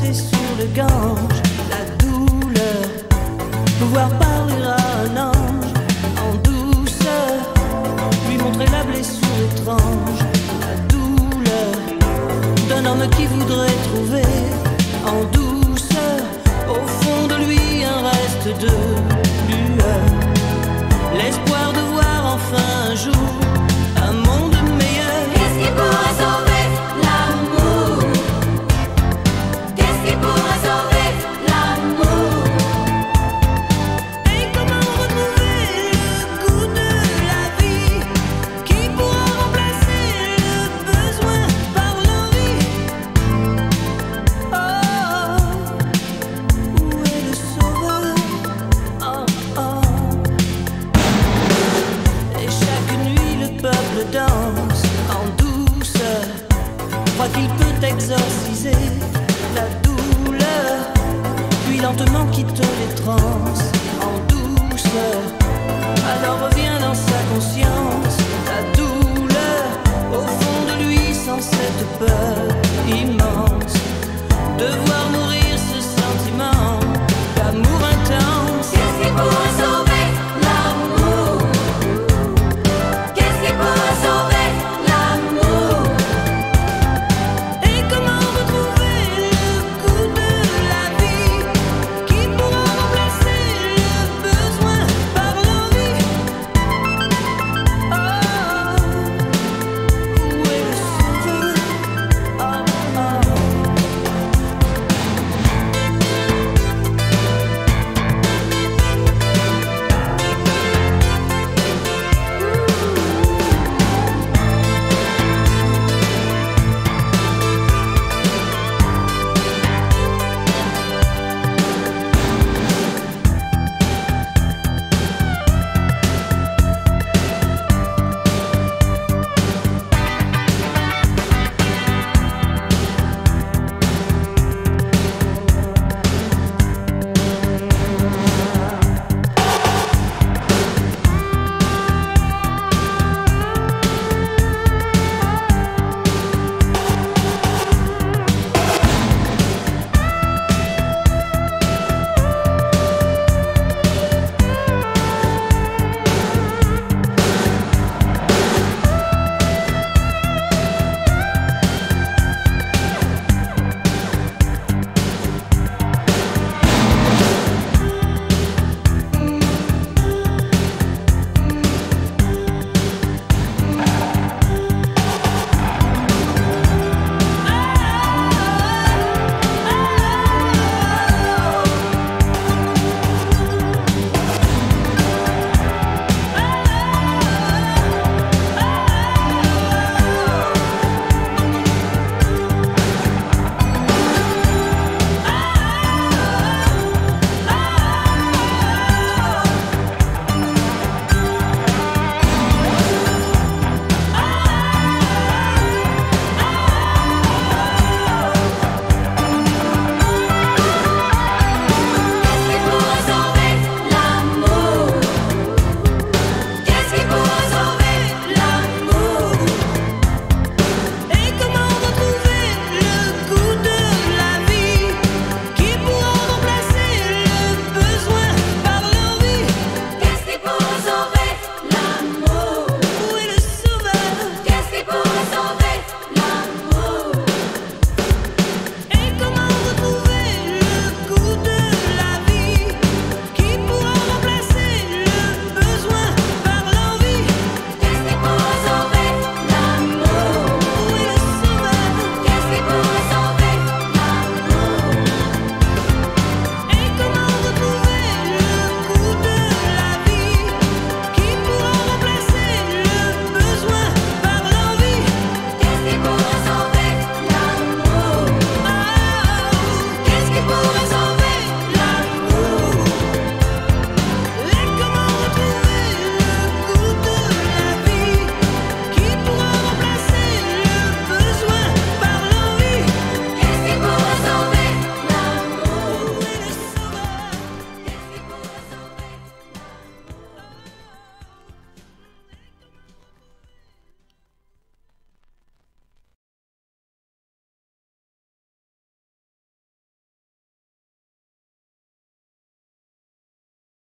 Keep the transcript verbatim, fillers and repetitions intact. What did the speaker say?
laver sur le Gange. La douleur, pouvoir parler à un ange en douceur, lui montrer la blessure étrange. La douleur d'un homme qui voudrait trouver en douceur au fond de lui un reste de lueur, l'espoir de voir enfin un jour un monde meilleur. Qu'est-ce qui pourra sauver l'amour? Qu'est-ce qui pourra sauver l'amour? Et comment retrouver le goût de la vie qui pourra remplacer le besoin par l'envie? Oh, où est le sauveur? Oh, oh. Et chaque nuit le peuple danse en douceur, croit qu'il peut exorciser la douleur, puis lentement quitte les transes en douceur. Alors revient dans sa conscience la douleur au fond de lui sans cette peur.